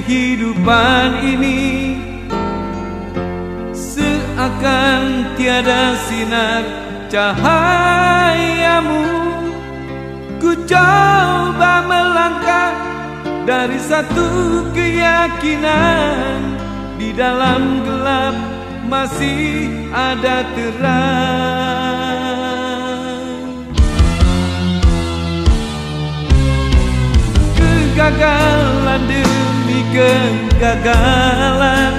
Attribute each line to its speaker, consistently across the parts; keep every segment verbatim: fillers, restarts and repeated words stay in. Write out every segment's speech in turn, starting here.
Speaker 1: kehidupan ini seakan tiada sinar cahayamu. Ku coba melangkah dari satu keyakinan, di dalam gelap masih ada terang. Kegagalan demi kegagalan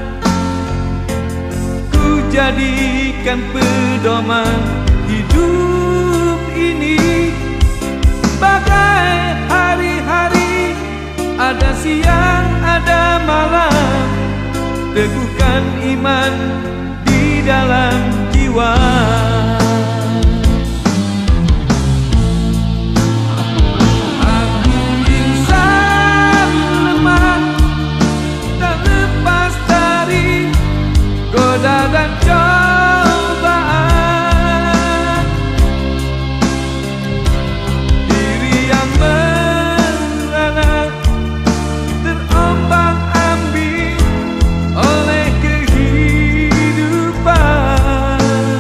Speaker 1: ku jadikan pedoman hidup ini. Bagai hari-hari, ada siang, ada malam, teguhkan iman di dalam jiwa. Aku insan lemah, tak lepas dari goda dan cobaan. Diri yang merana, terombang-ambing oleh kehidupan.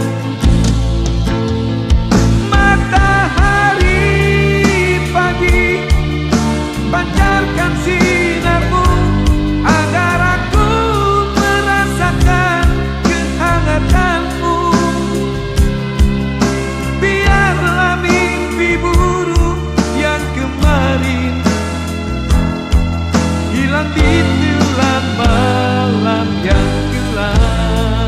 Speaker 1: Matahari pagi, pancarkan sinarmu agar aku merasakan kehangatanmu. Biarlah mimpi buruk yang kemarin hilang di telan malam yang gelap.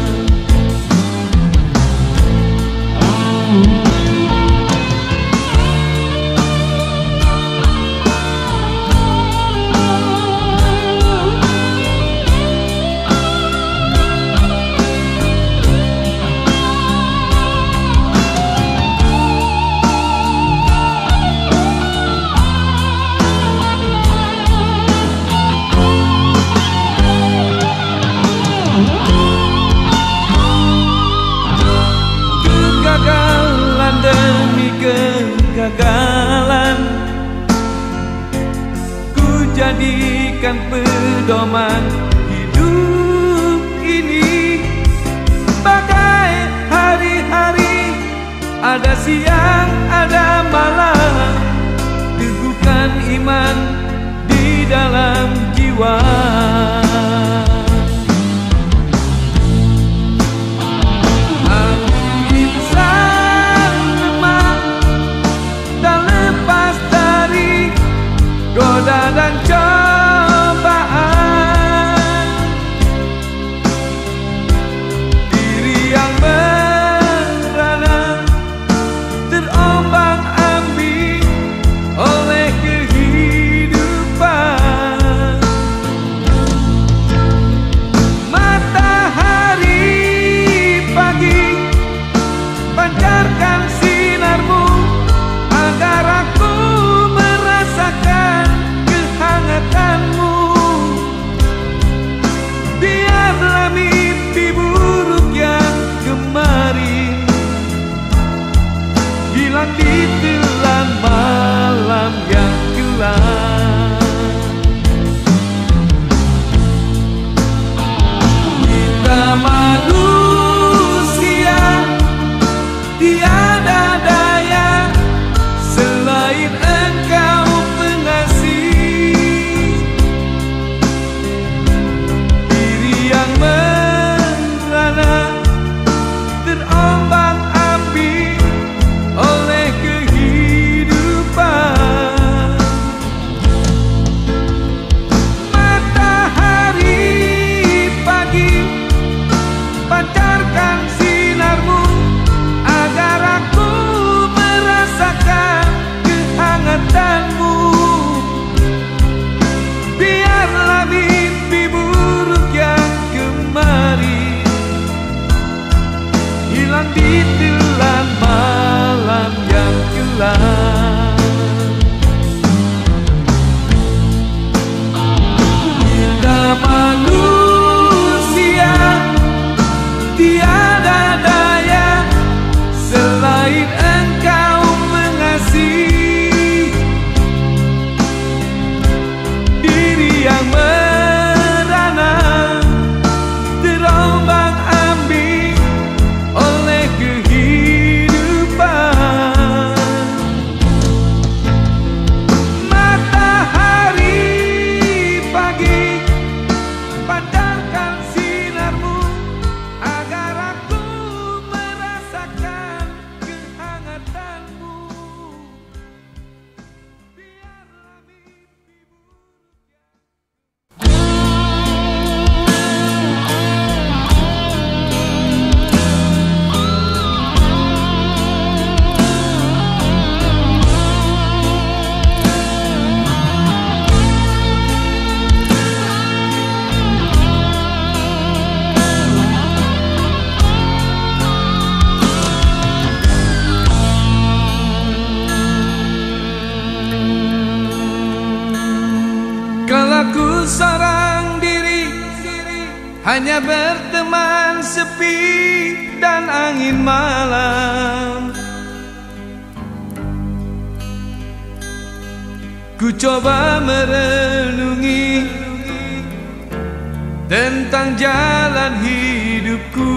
Speaker 1: Kegagalan demi kegagalan ku jadikan pedoman hidup ini. Bagai hari-hari, ada siang, ada malam, teguhkan iman di dalam jiwa. Goda dan cobaan, diri yang merana, terombang-ambing oleh kehidupan. Matahari pagi, pancarkan sinarmu agar aku merasakan kehangatanmu. Biarlah mimpi buruk yang kemarin hilang di telan malam yang gelap. Kita manusia tiada daya selain Engkau pengasih. Diri yang merana, terombang-ambing oleh kehidupan. Matahari pagi, pancarkan sinarmu agar aku merasakan kehangatanmu. Biarlah mimpi buruk yang kemarin hilang di telan malam yang gelap. Kita manusia tiada daya selain Engkau pengasih. Diri yang hanya berteman sepi dan angin malam. Ku coba merenungi tentang jalan hidupku.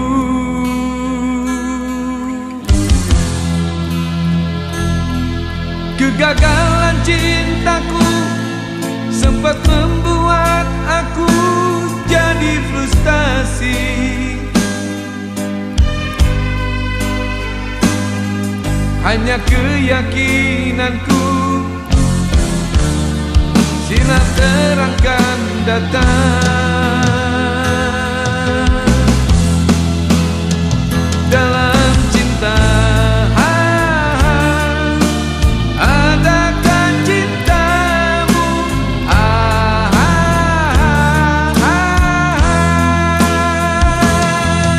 Speaker 1: Kegagalan cintaku sempat membuat aku jadi frustasi. Hanya keyakinanku sinar terangkan datang dalam cinta. Adakah cintamu ah, ah, ah, ah,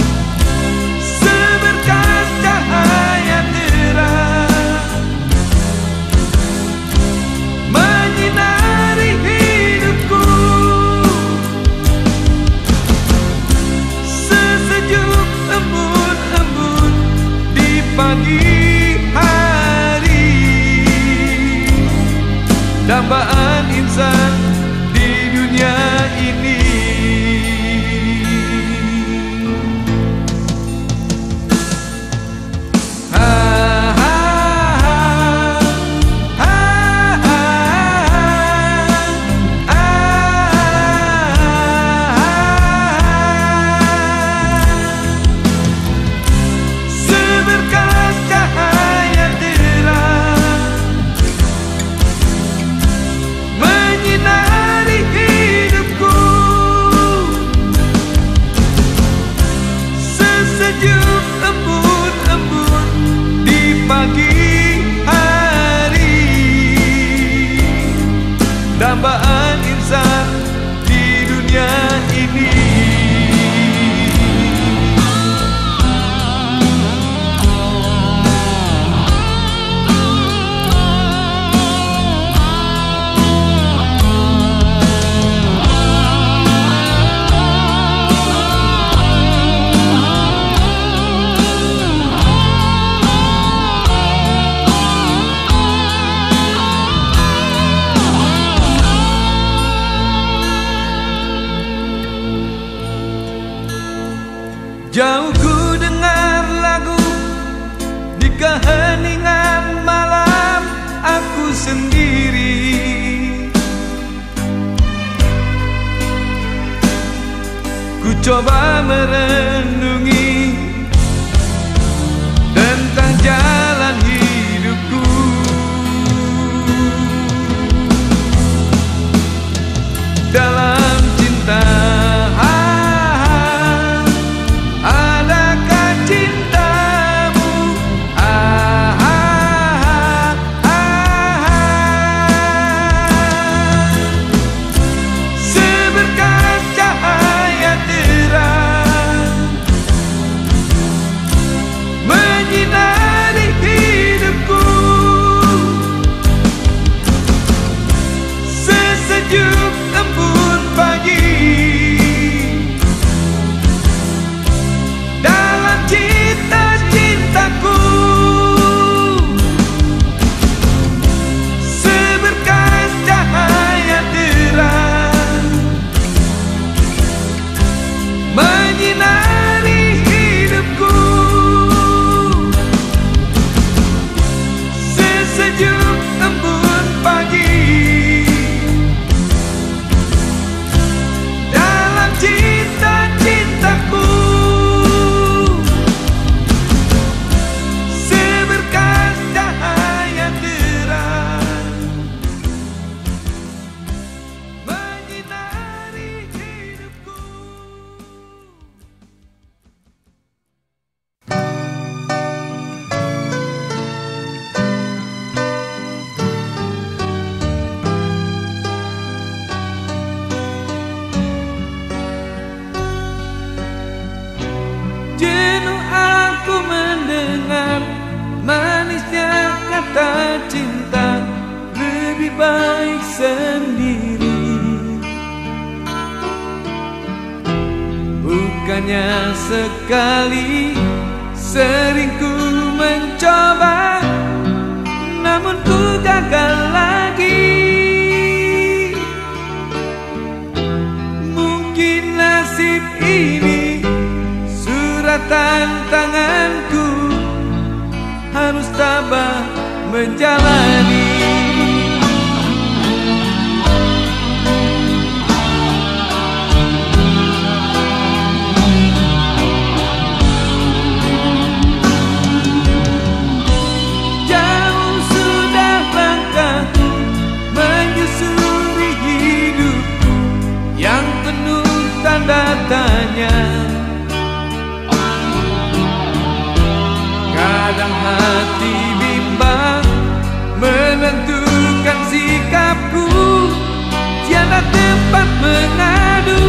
Speaker 1: seberkas cahaya terang menyinari hidupku, sesejuk embun-embun di pagi hari, dambaan insan di dunia ini. Ah, ah, ah, ah, ah, ah, seberkas cahaya sekali sering ku mencoba, namun ku gagal lagi. Mungkin nasib ini suratan tanganku, harus tabah menjalani. Jauh sudah langkahku menyusuri hidupku yang penuh tanda tanya. Kadang hati bimbang menentukan sikapku, tiada tempat mengadu.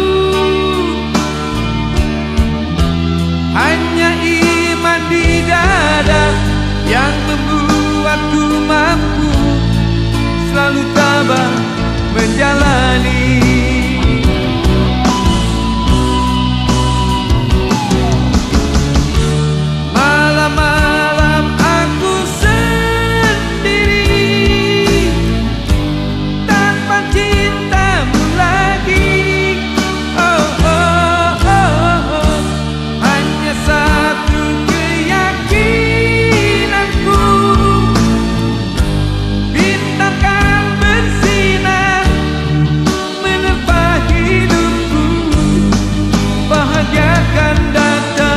Speaker 1: Hanya iman di dada yang membuatku mampu selalu tabah menjalani. Malam-malam aku sendiri tanpa cintamu lagi. Oh, oh, oh, oh. Hanya satu keyakinanku, bintang kan bersinar menerpa hidupku, bahagia akan datang.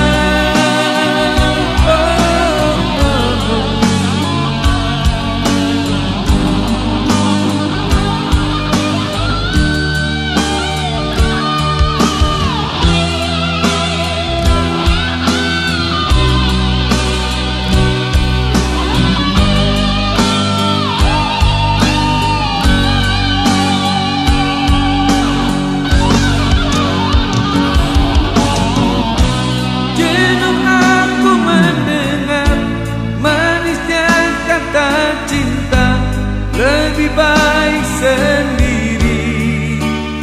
Speaker 1: Jenuh aku mendengar manisnya kata cinta, lebih baik sendiri.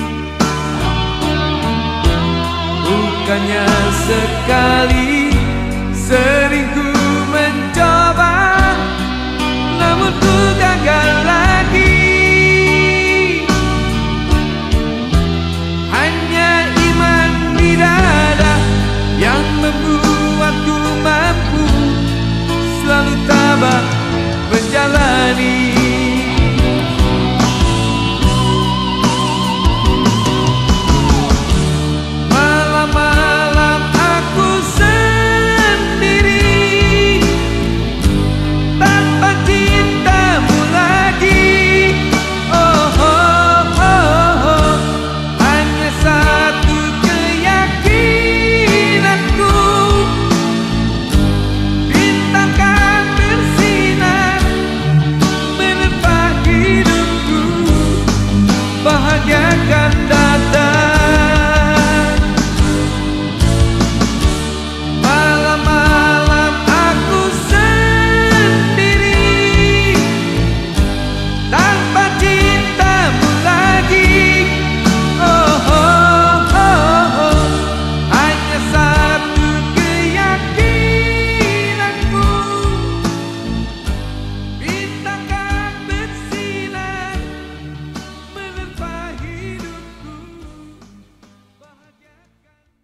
Speaker 1: Bukannya sekali sering ku mencoba, namun ku gagal lagi. Hanya iman di dada yang membuatku mampu selalu tabah menjalani. Malam-malam aku sendiri tanpa cintamu lagi. Oh, oh, oh, oh. Hanya satu keyakinanku, bintang kan bersinar menerpa hidupku, bahagia akan datang. Malam-malam aku sendiri tanpa cintamu lagi. Oh, oh, oh, oh. Hanya satu keyakinanku, bintang kan bersinar menerpa hidupku, bahagia akan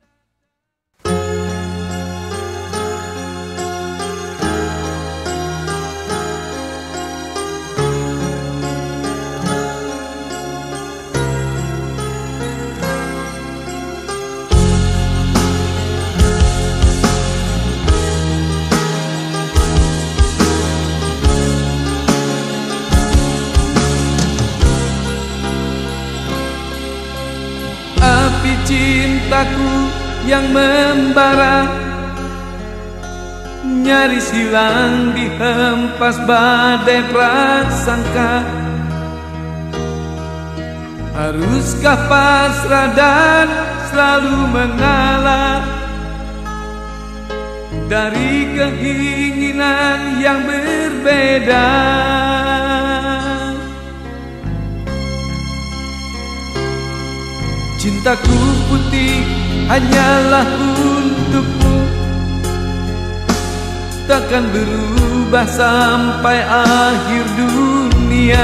Speaker 1: api cintaku yang membara, nyaris hilang dihempas badai prasangka. Haruskah pasrah dan selalu mengalah dari keinginan yang berbeda? Cintaku putih hanyalah untukmu, takkan berubah sampai akhir dunia.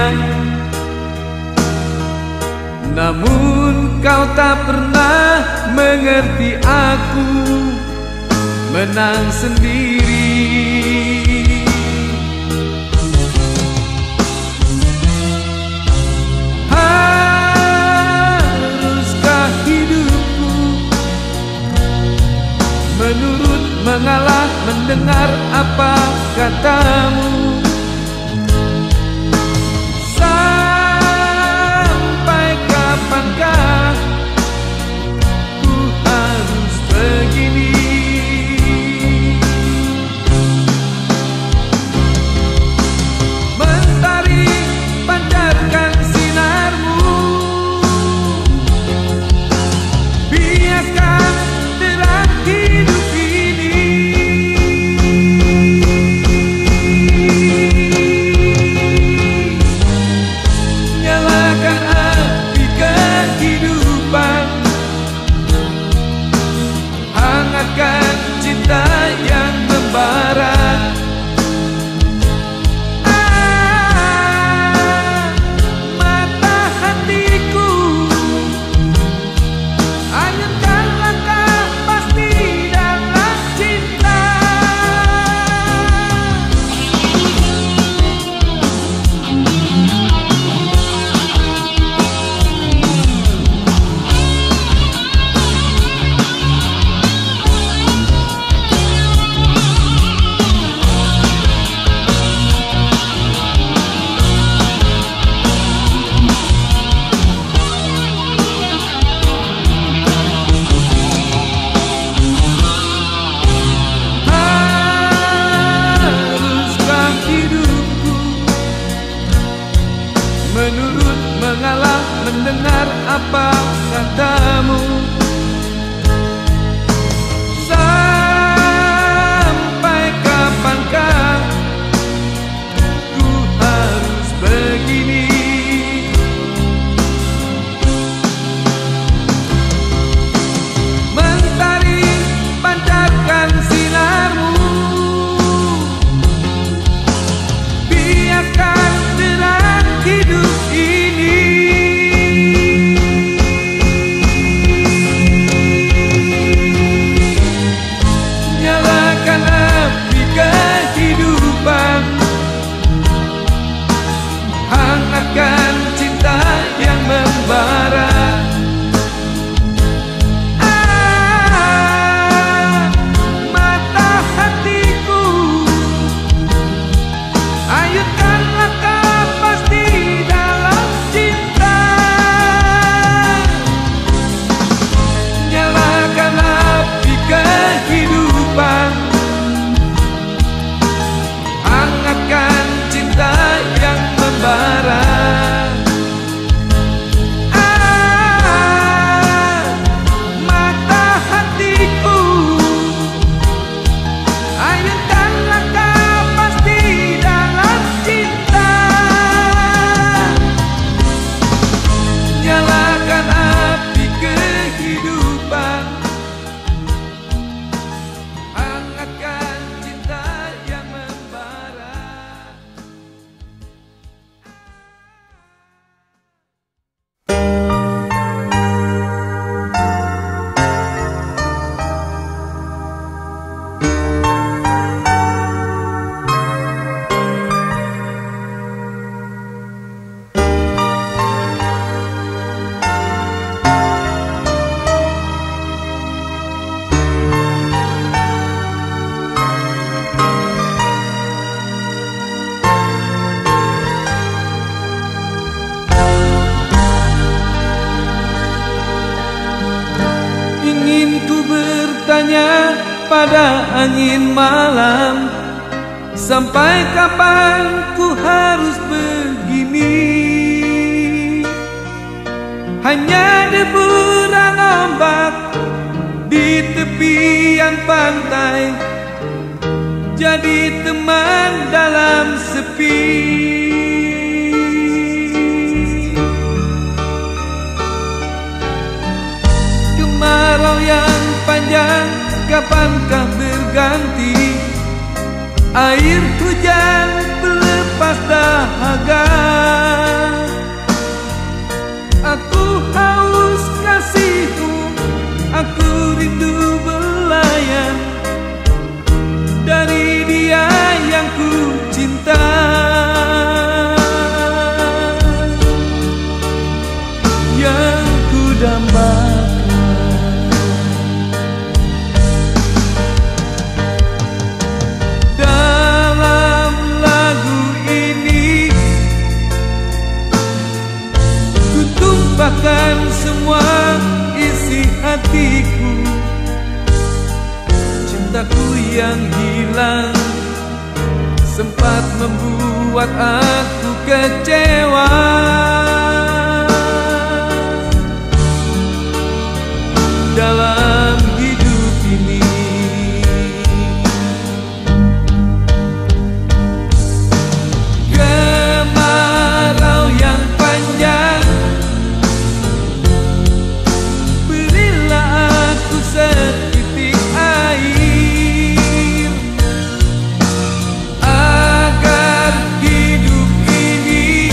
Speaker 1: Namun kau tak pernah mengerti aku menang sendiri. Haruskah hidupku menurut, mengalah, mendengar apa katamu? Sampai kapankah ku harus begini? Mentari pancarkan sinarmu, biarkan terang hidup ini. Nyalakan api kehidupan, hangatkan cinta yang membara. Ah, mata hatiku, ayunkan langkah pasti dalam cinta. Haruskah hidupku menurut, mengalah, mendengar apa katamu? Sampai kapankah ku harus begini? Mentari pancarkan sinarmu, biarkan terang hidup ini. Nyalakan api kehidupan, hangatkan cinta yang membara. Ah, mata hatiku, ayunkan langkah pasti dalam cinta. Nyalakan api kehidupan, hangatkan cinta yang membara. Ah, mata hatiku, ayunkan langkah pasti dalam cinta. Nyalakan api kehidupan, hangatkan cinta yang membara. Ingin ku bertanya pada angin malam, sampai kapan ku harus begini? Hanya deburan ombak di tepian pantai, jadi teman dalam sepi. Kemarau yang panjang, kapankah berganti? Air hujan pelepas dahaga. Aku haus kasihmu, aku rindu belayan dari dia yang ku cinta. Yang ku dambakan dalam lagu ini, ku tumpahkan semua isi hatiku. Cintaku yang hilang sempat membuat aku kecewa. Dalam hidup ini kemarau yang panjang, berilah aku setitik air agar hidup ini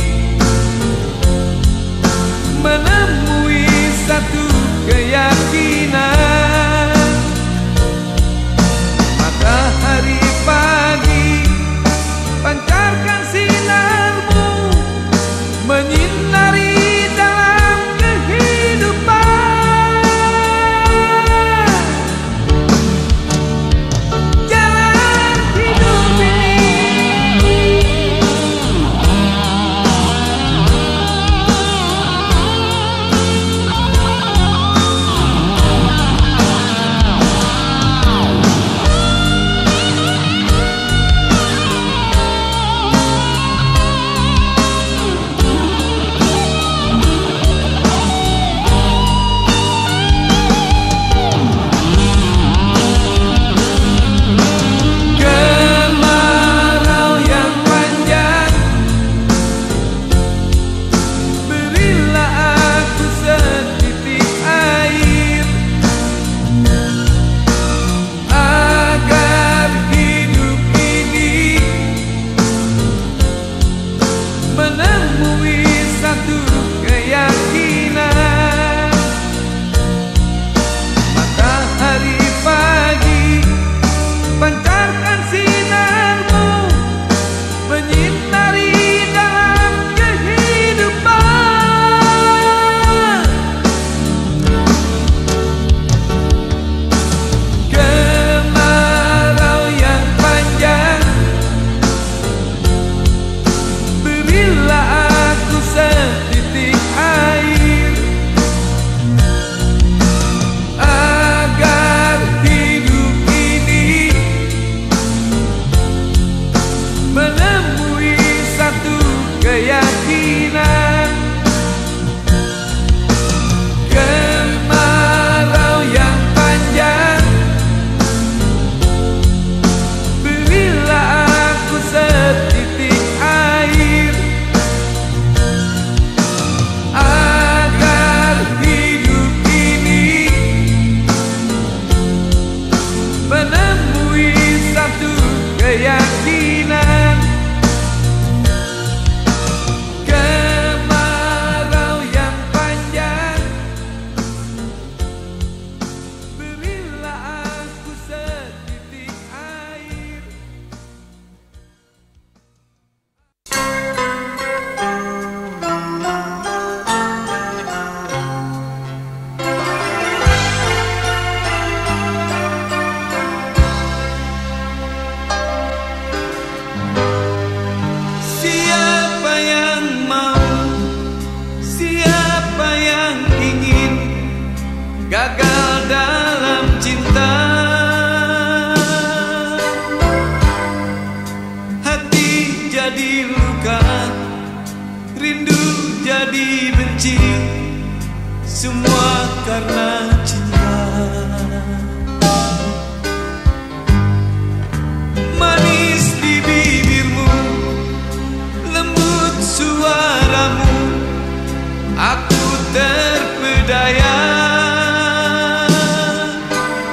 Speaker 1: menemui satu keyakinan. Matahari pagi, pancarkan sinarmu, menyinari dalam kehidupan. Jalan hidup kemarau yang panjang, berilah aku setitik air agar hidup ini menemui satu keyakinan. Matahari pagi, pancarkan sinarmu, menyinari dalam kehidupan. Kemarau yang panjang, berilah aku setitik air agar hidup ini menemui satu keyakinan. Kemarau yang panjang, berilah aku setitik air agar hidup ini menemui satu keyakinan. Kemarau yang panjang, berilah aku setitik air. Siapa yang mau, siapa yang ingin gagal dalam cinta? Hati jadi luka, rindu jadi benci, semua karena cinta. Manis di bibirmu, lembut suaramu, aku terpedaya.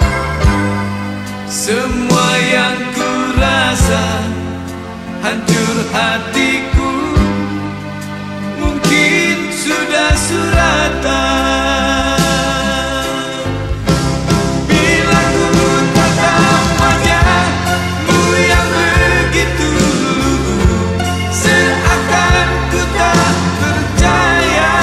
Speaker 1: hancur hatiku, mungkin sudah suratan. Bila ku tatap wajahmu yang begitu lugu, seakan ku tak percaya,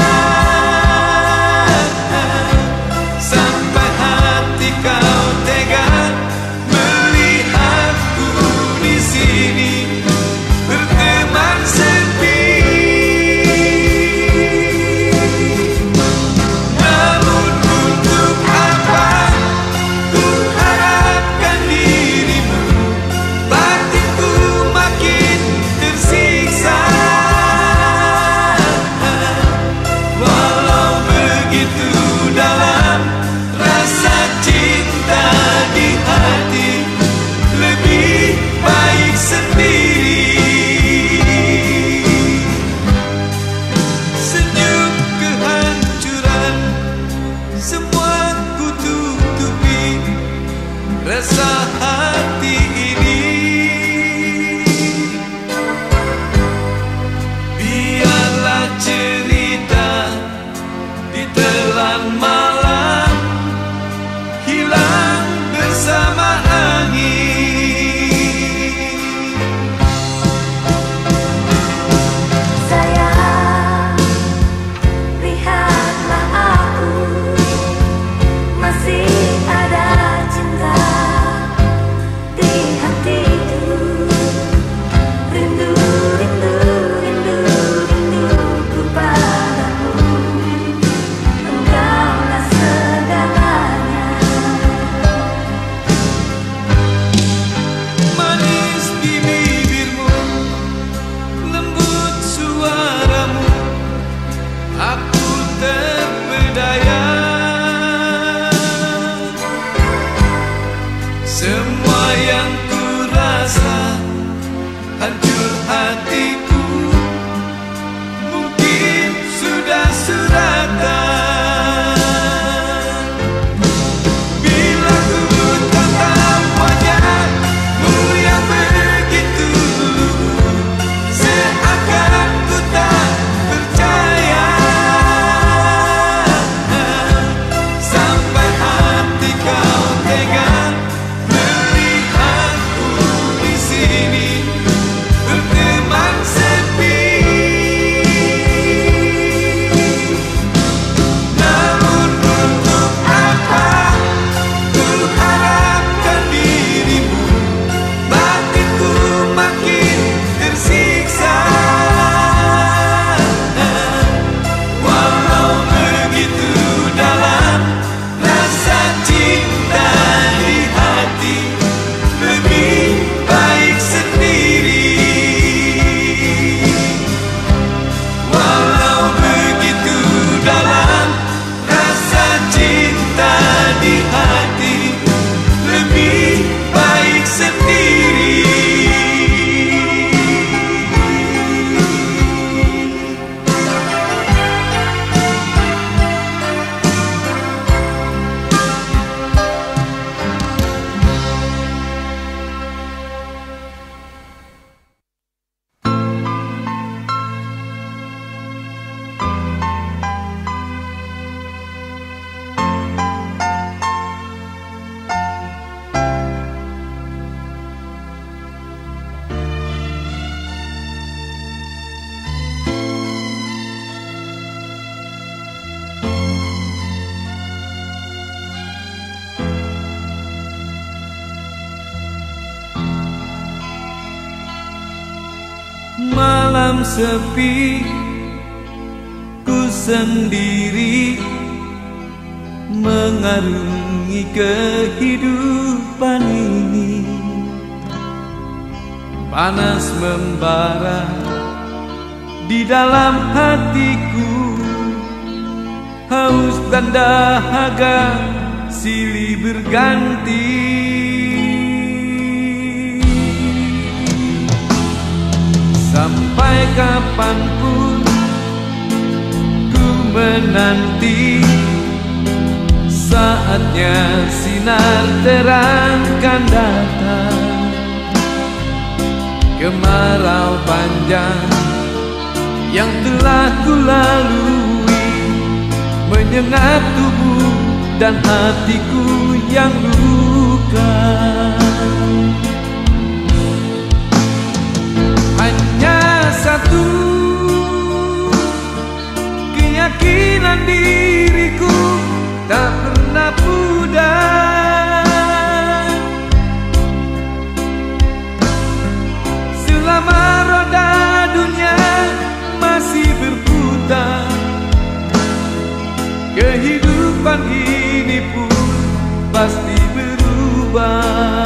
Speaker 1: sampai hati kau tega melihatku di sini berteman sepi. Namun untuk apa ku harapkan dirimu, batinku makin tersiksa. Walau begitu dalam rasa cinta di hati, lebih baik sendiri. Senyum kehancuran semua ku tutupi, rasa hati ini biarlah cerita ditelan malam, hilang bersama angin.
Speaker 2: Sayang, lihatlah aku, masih ada cinta di hatiku. Rindu, rindu, rindu, rinduku padamu, engkaulah segalanya.
Speaker 1: Manis di bibirmu, lembut suaramu, aku terpedaya. Semua yang ku rasa hancur hatiku, mungkin sudah suratan. Bila ku tatap wajahmu yang begitu lugu, seakan ku tak percaya, sampai hati kau tega melihatku di sini berteman sepi. Namun untuk apa ku harapkan dirimu, batinku makin tersiksa. Walau begitu dalam rasa cinta di hati, lebih baik sendiri. Walau begitu dalam rasa cinta di hati, lebih baik sendiri. Malam sepi, ku sendiri mengarungi kehidupan ini. Panas membara di dalam hatiku, haus dan dahaga silih berganti. Sampai kapanpun ku menanti saatnya sinar terang kan datang kemarau panjang yang telah ku lalui, menyengat tubuh dan hatiku yang luka. Hanya satu keyakinan diriku tak pernah pudar, selama roda dunia masih berputar. Kehidupan ini pun pasti berubah.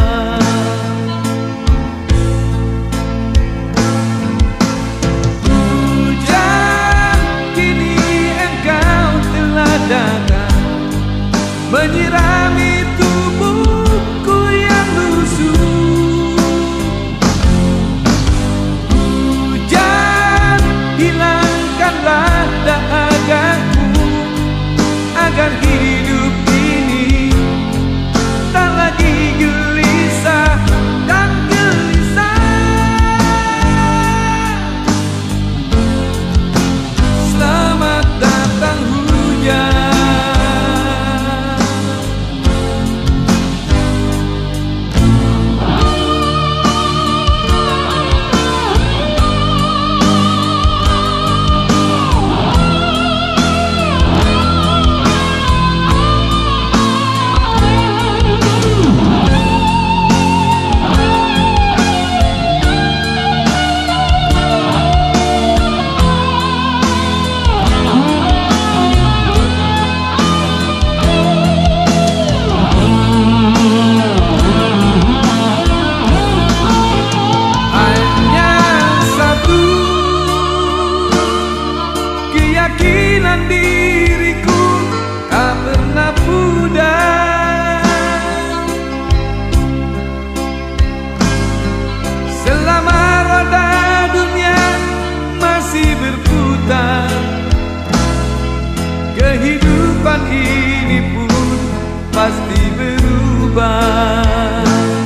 Speaker 1: Hujan, kini engkau telah datang, menyirami tubuhku yang lusuh. Hujan, hilangkanlah dahagaku, agar hidup ini tak lagi gelisah dan gelisah. Selamat datang hujan. Keyakinan diriku tak pernah pudar, selama roda dunia masih berputar. Kehidupan ini pun pasti berubah.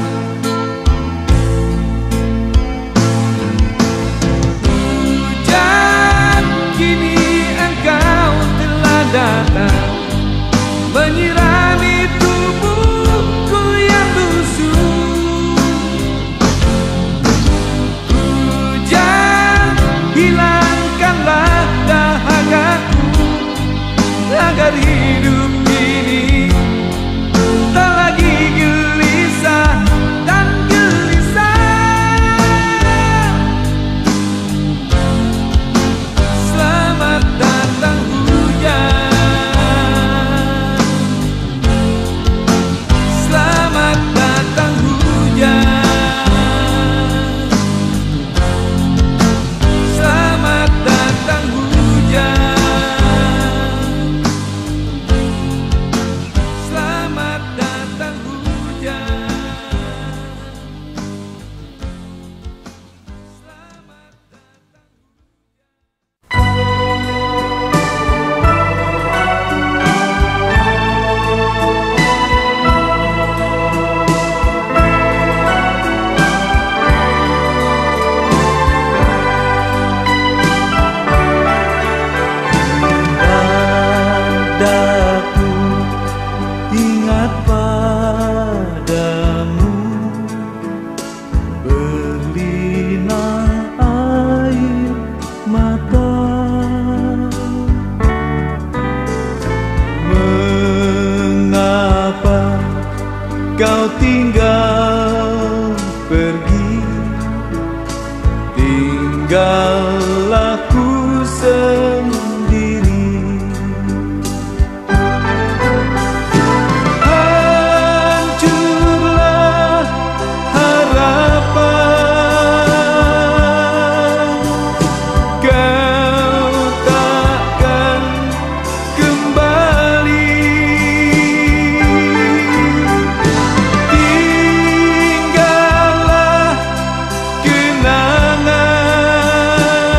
Speaker 1: Hujan, kini engkau telah datang, menyirami tubuhku yang lusuh. Hujan, hilangkanlah dahagaku, agar hidup ini tak lagi gelisah dan gelisah. Selamat datang hujan. Selamat datang hujan. Selamat datang hujan. Selamat datang hujan. Selamat
Speaker 3: Dadaku ingat padamu, berlinang air mata. Mengapa kau tinggal pergi, tinggal aku sendiri. Hancurlah harapan, kau takkan kembali. Tinggallah kenangan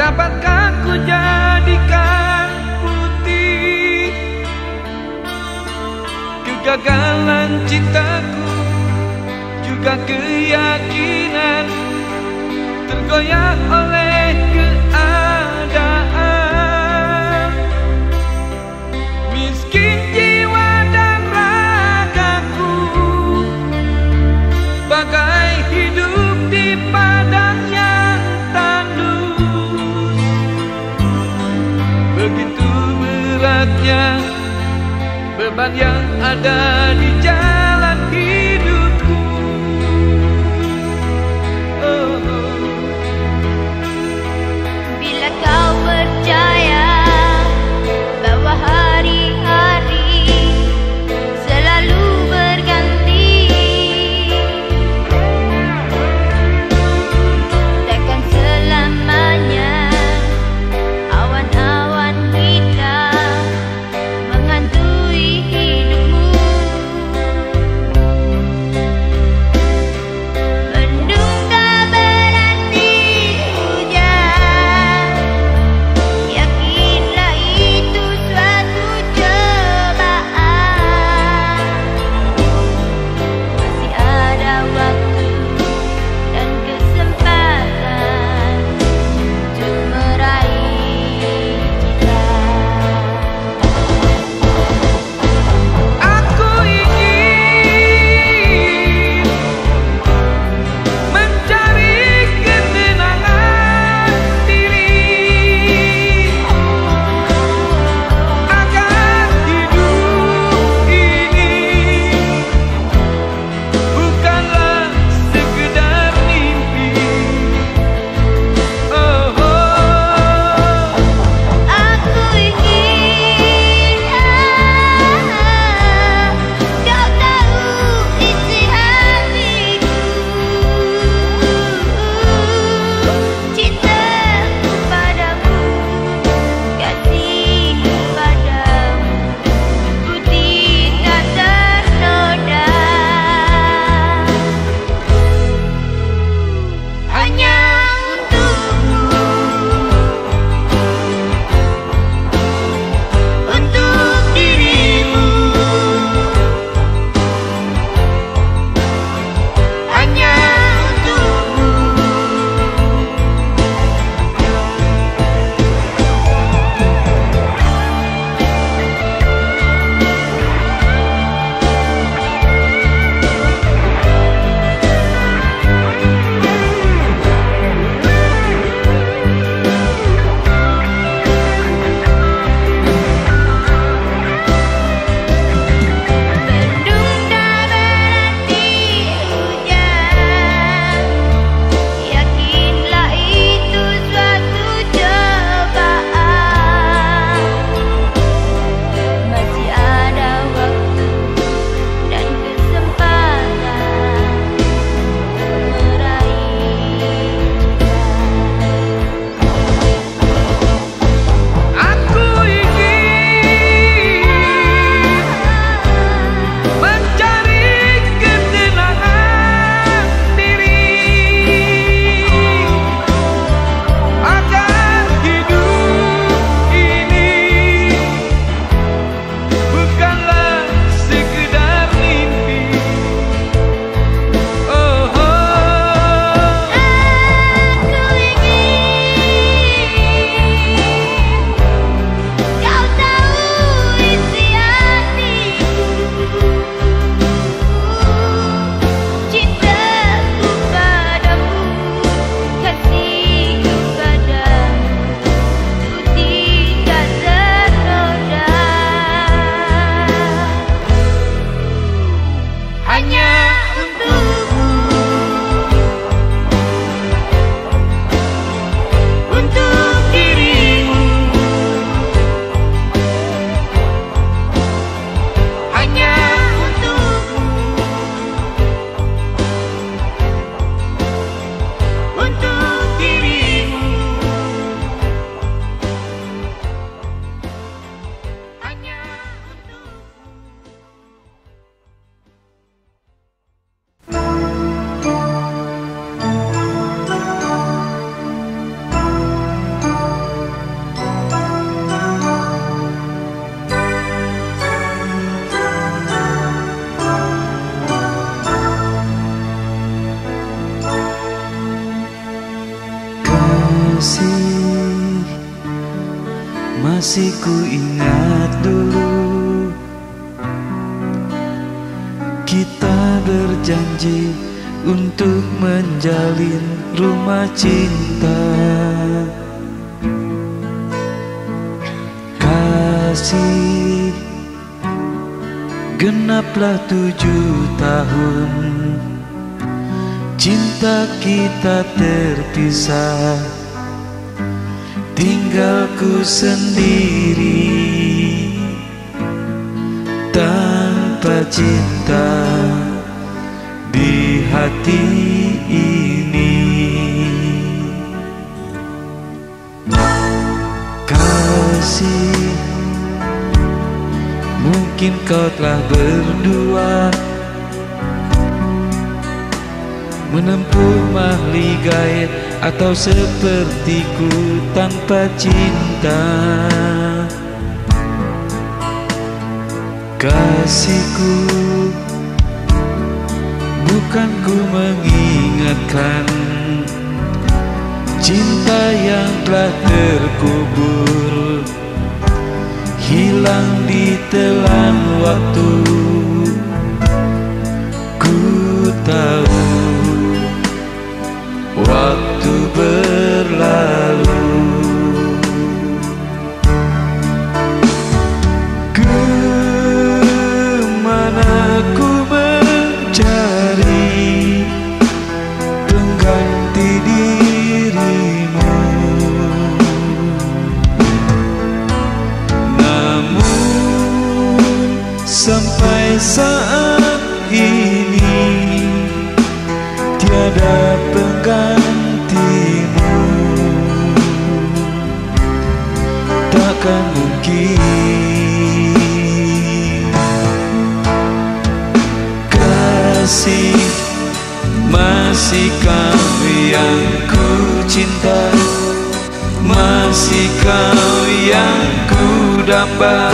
Speaker 1: dapatkah ku jadikan putih kegagalan cintaku, juga keyakinan tergoyah oleh keadaan. Miskin jiwa dan ragaku, bagai hidup di padang yang tandus. Begitu beratnya beban yang ada di jalan hidupku. Oh, oh.
Speaker 2: Bila kau percaya bahwa hari-hari selalu berganti, takkan selamanya awan-awan hitam menghantui hidupmu.
Speaker 3: Masih ku ingat dulu kita berjanji untuk menjalin rumah cinta. Kasih, genaplah tujuh tahun cinta kita terpisah. Tinggalku sendiri tanpa cinta di hati ini. Kasih, mungkin kau telah berdua menempuh mahligai, atau sepertiku tanpa cinta. Kasihku, bukan ku mengingatkan cinta yang telah terkubur, hilang di telan waktu. Ku tahu waktu berlalu, kemana ku mencari pengganti dirimu. Namun sampai saat ini tiada penggantimu. Takkan mungkin. Kasih, masih kau yang ku cinta, masih kau yang ku damba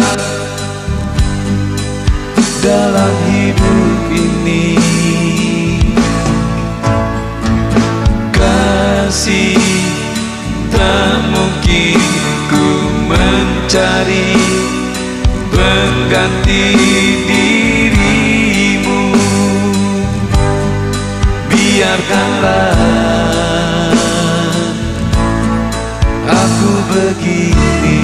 Speaker 3: dalam hidup ini. Kasih, tak mungkin ku mencari pengganti dirimu. Biarkanlah aku begini.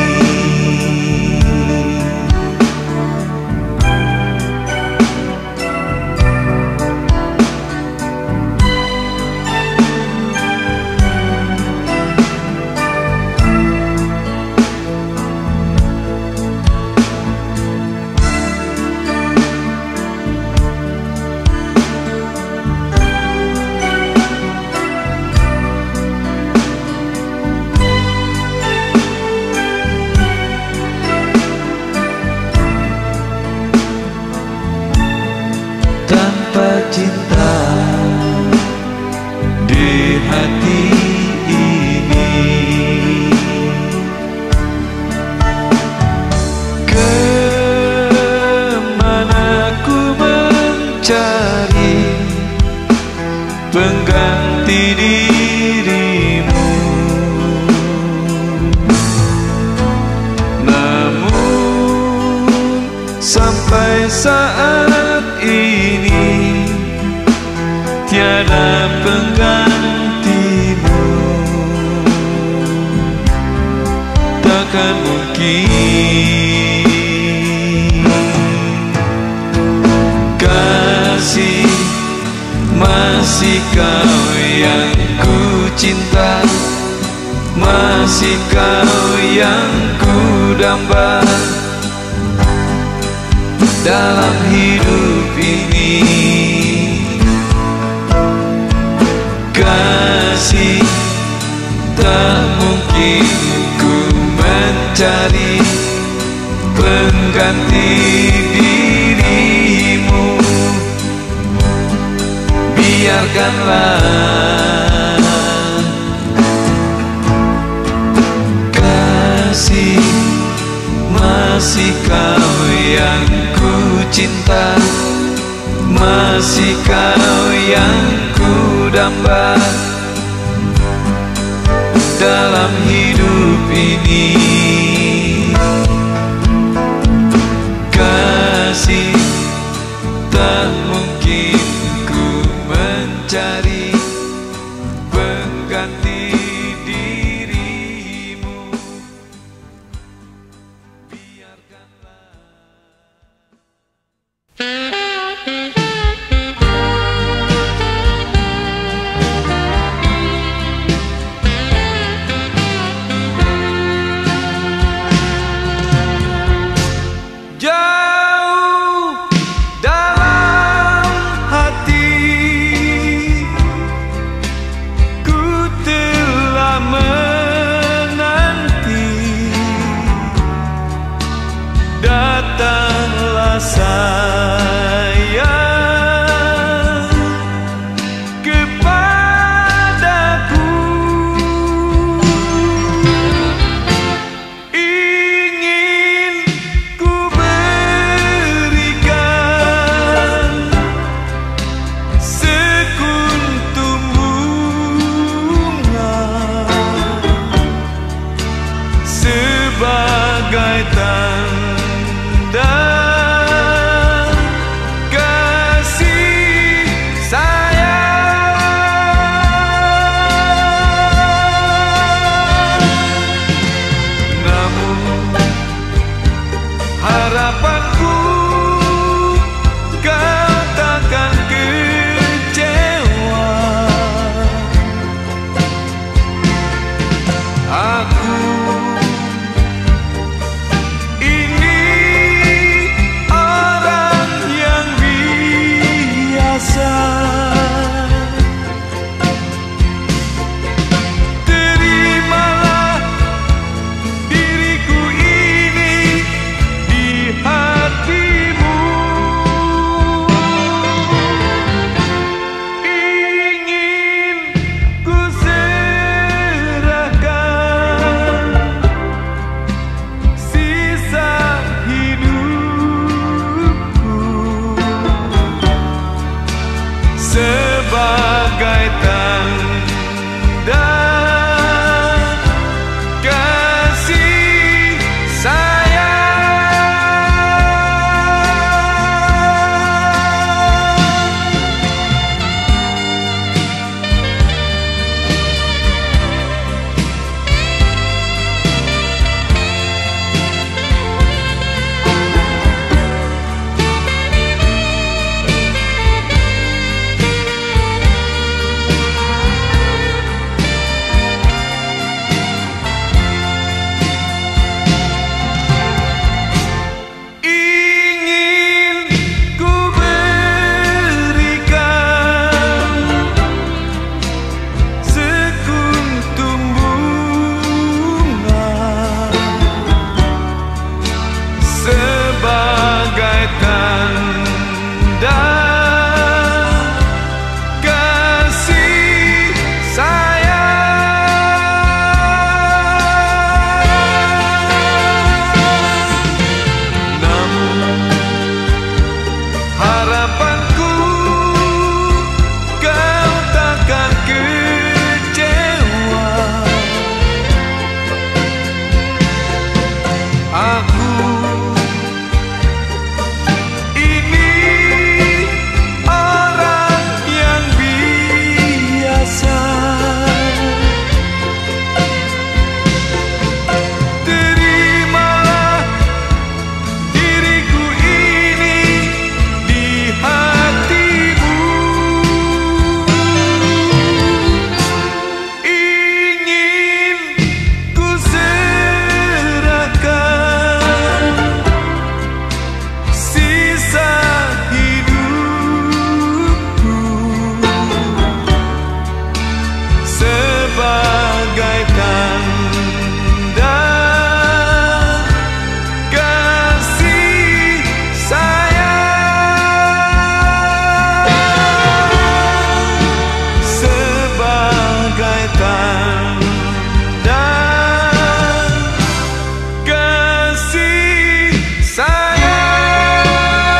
Speaker 3: Tanpa cinta di hati ini, kemana ku mencari pengganti dirimu. Namun sampai saat ini tiada penggantimu. Takkan mungkin. Kasih, masih kau yang ku cinta, masih kau yang ku damba dalam hidup ini. Kasih, tak mungkin ku mencari pengganti dirimu. Biarkanlah kasih, masih kau yang ku cinta, masih kau yang ku damba dalam hidup ini. sayang kepadaku, ingin ku berikan sekuntum bunga sebagai tanda kasih sayang. Namun harapanku kau takkan kecewa. Aku ini orang yang biasa, terimalah diriku ini di hatimu. Ingin ku serahkan sisa hidupku sebagai tanda kasih ingin ku berikan sekuntum bunga sebagai tanda kasih sayang. Namun harapanku kau takkan kecewa. Aku ini orang yang biasa, terimalah diriku ini di hatimu. Ingin ku serahkan sisa hidupku sebagai tanda kasih sayang, sebagai tanda kasih sayang.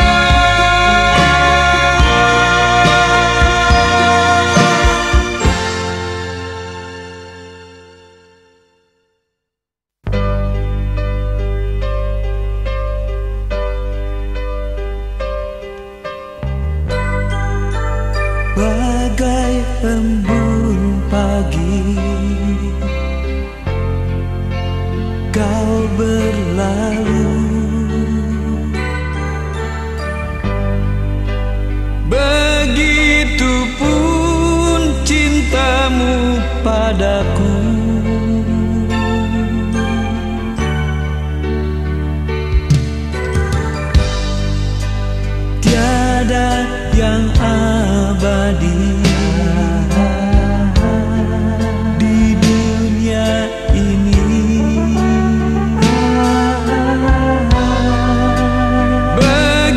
Speaker 3: Bagai embun pagi kau berlalu, begitupun cintamu padaku. Tiada yang abadi di dunia ini. Bagi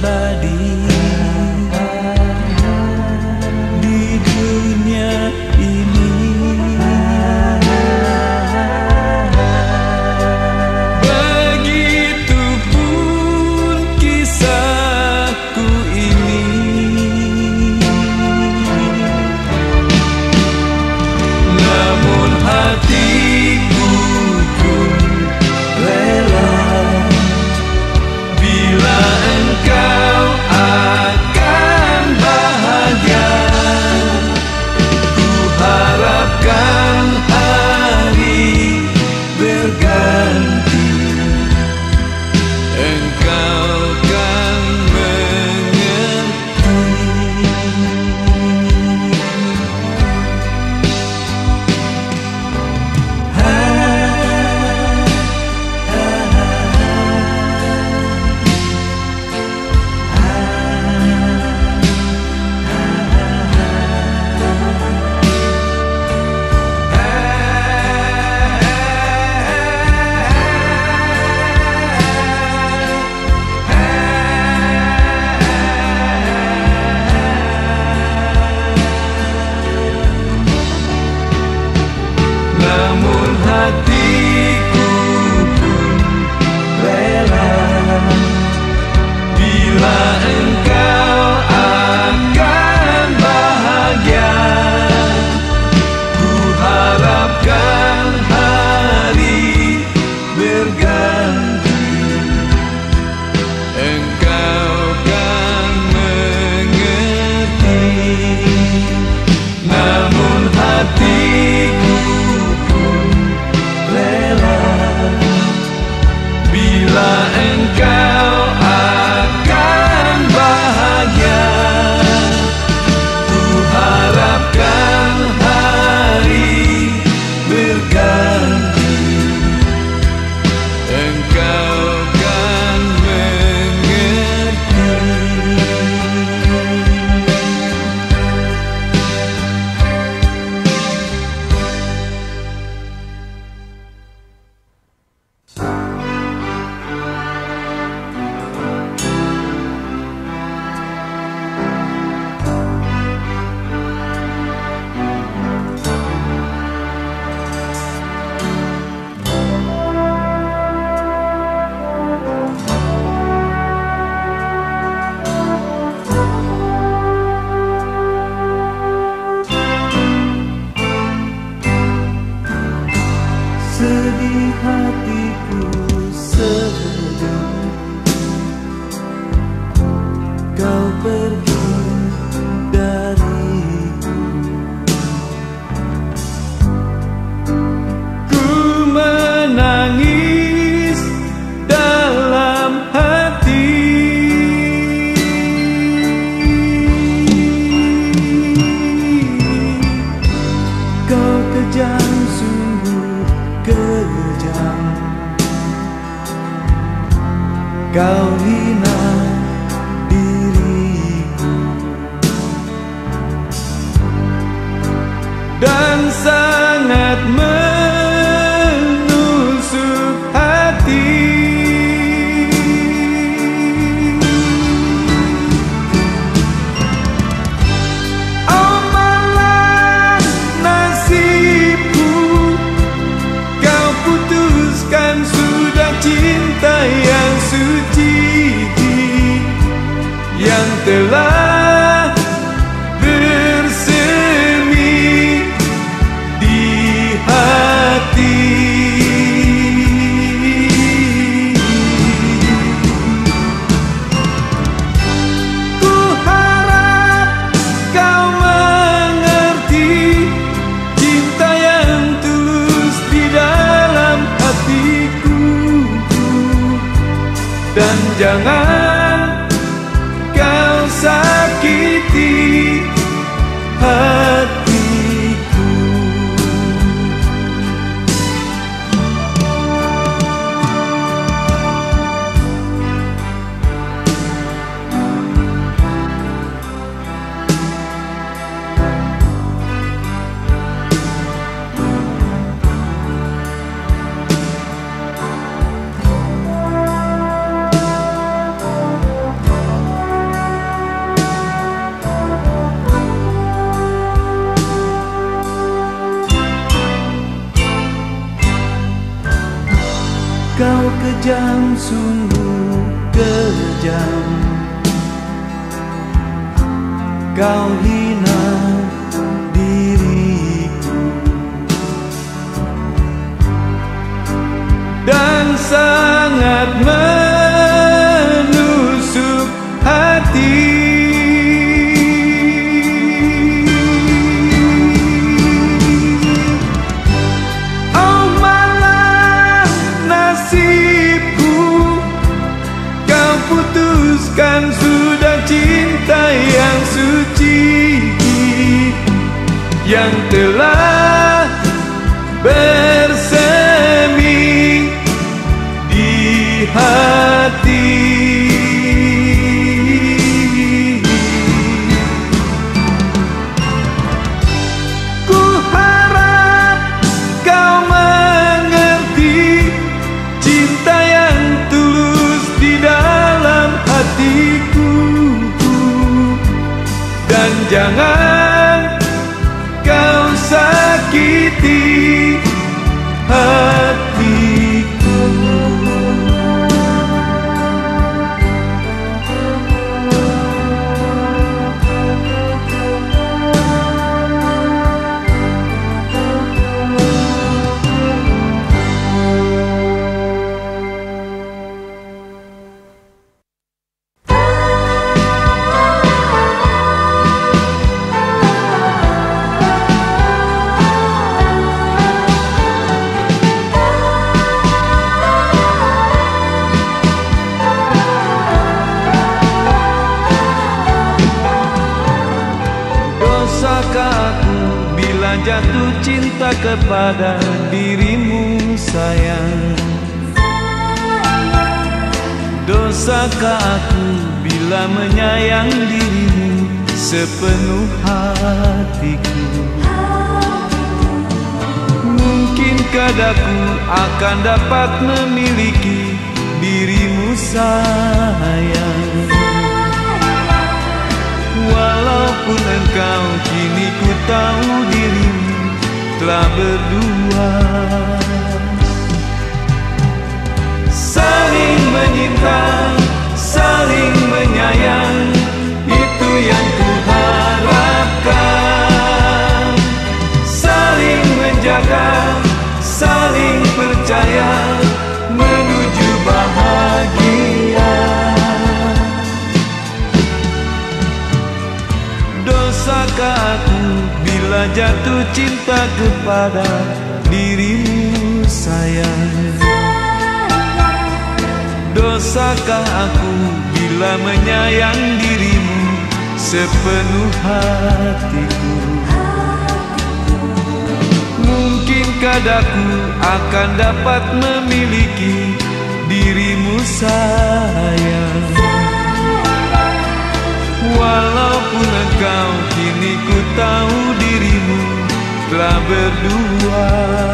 Speaker 3: abadi di dunia ini. Begitupun kisahku ini, namun hatiku pun rela bila engkau akan bahagia. Ku harapkan hari berganti, engkau kan mengerti. Namun hatiku pun rela bila engkau akan bahagia. Ku harapkan hari berganti, engkau kan mengerti. Namun hatiku rela bila engkau akan bahagia. Ku harapkan hari berganti, engkau kan mengerti. Sedih hatiku sejenak, kau pergi dariku. Ku menangis dalam hati, kau kejam, sungguh kejam. Kau hina diriku dan sangat menusuk hati. Oh malas nasibku, kau putuskan sudah cinta yang suci, yang telah bersemi di hati. Ku harap kau mengerti cinta yang tulus di dalam hatiku, dan jangan kau sakiti hatiku. kejam, sungguh kejam. Kau hina diriku dan sangat menusuk hati. Oh malah nasibku, kau putuskan sudah cinta yang suci yang telah bersemi di hati. Ku harap kau mengerti cinta yang tulus di dalam hatiku, dan jangan kau sakiti hatiku. Jatuh cinta kepada dirimu sayang. Dosakah aku bila menyayang dirimu sepenuh hatiku? Mungkinkah aku akan dapat memiliki dirimu sayang? Walaupun engkau kini ku tahu dirimu telah berdua. Saling menyinta, saling menyayang, itu yang ku harapkan. Saling menjaga, saling percaya, menuju bahagia. Dosakah aku bila jatuh cinta kepada dirimu sayang? Dosakah aku bila menyayang dirimu sepenuh hatiku? Mungkinkah aku akan dapat memiliki dirimu sayang? Walaupun engkau kini ku tahu dirimu telah berdua.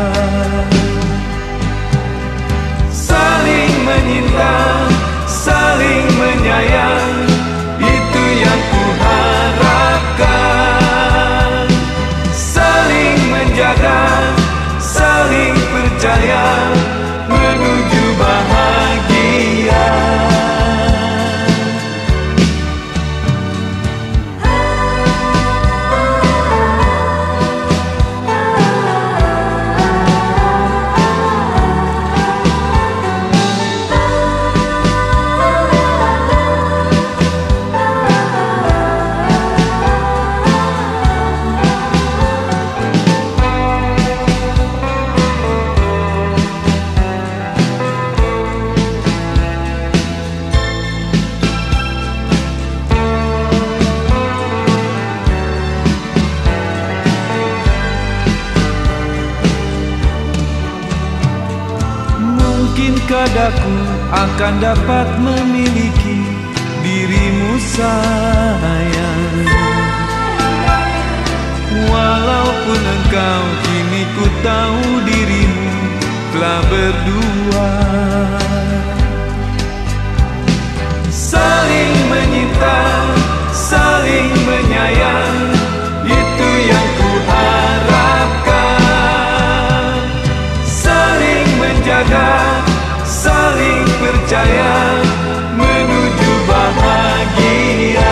Speaker 3: Saling menyinta, saling menyayang, itu yang ku harapkan. Saling menjaga, saling percaya, menuju bahagia. Mungkinkah aku akan dapat memiliki dirimu sayang? Walaupun engkau kini ku tahu dirimu telah berdua. Saling menyinta, saling menyayang, itu yang ku harapkan. Saling menjaga, saling saya menuju bahagia.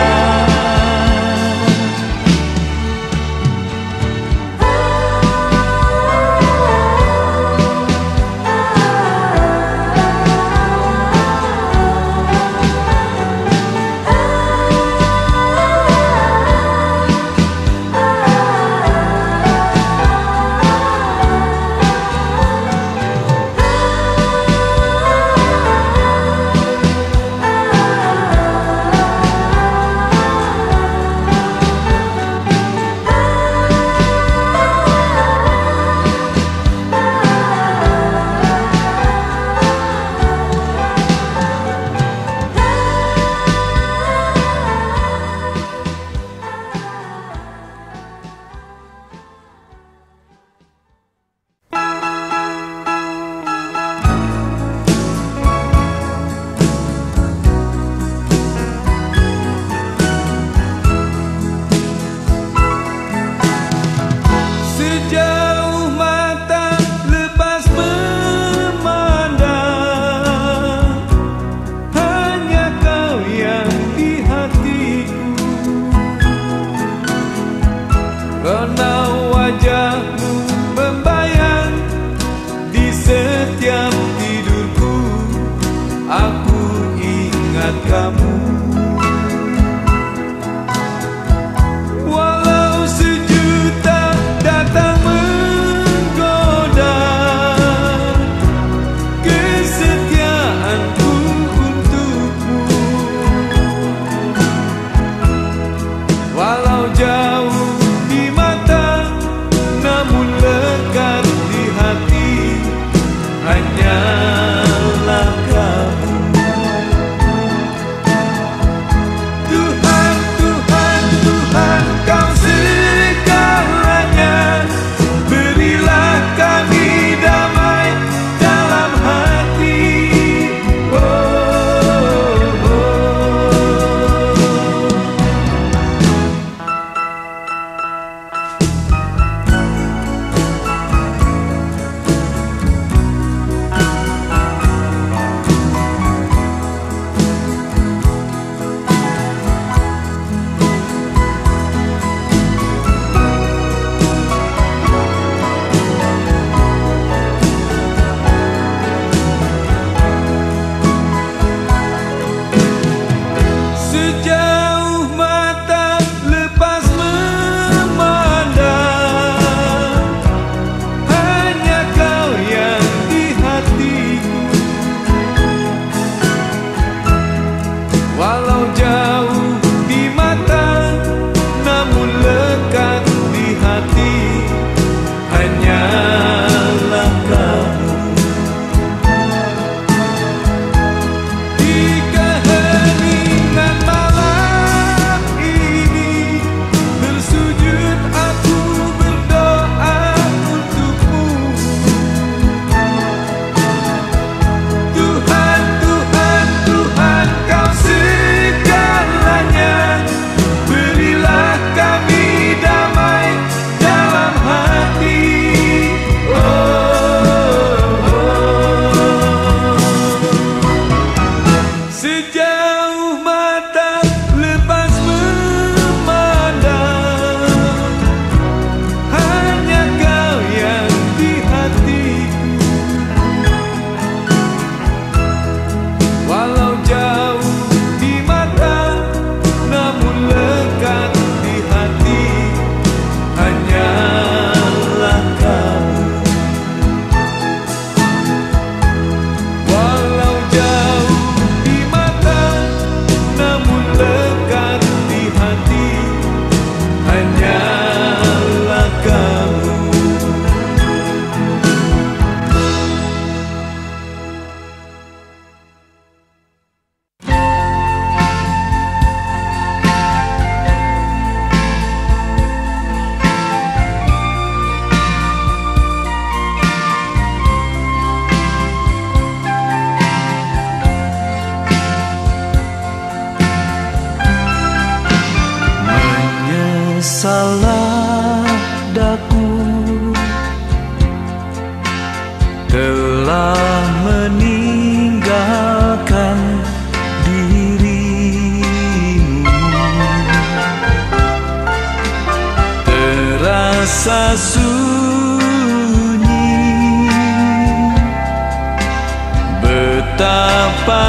Speaker 3: betapa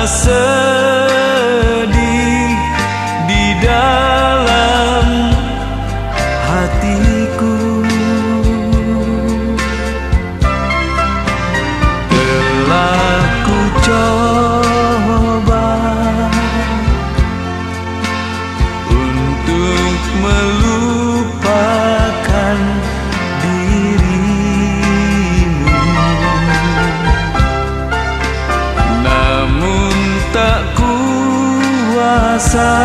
Speaker 3: sedih di dalam hatiku. Telah ku coba untuk melupakan dirimu, namun tak kuasa.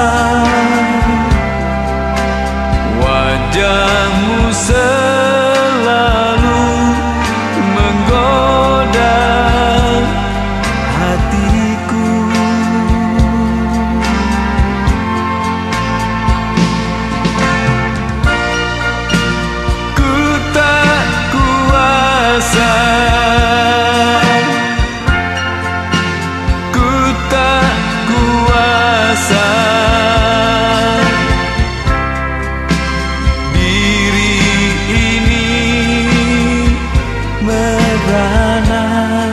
Speaker 3: Wajahmu selalu menggoda hatiku. Ku tak kuasa, ku tak kuasa. Diri ini merana.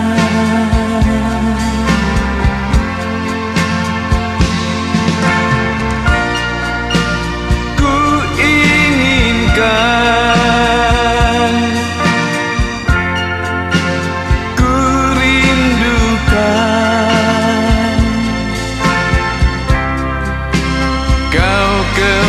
Speaker 3: Ku inginkan, ku rindukan kau kembali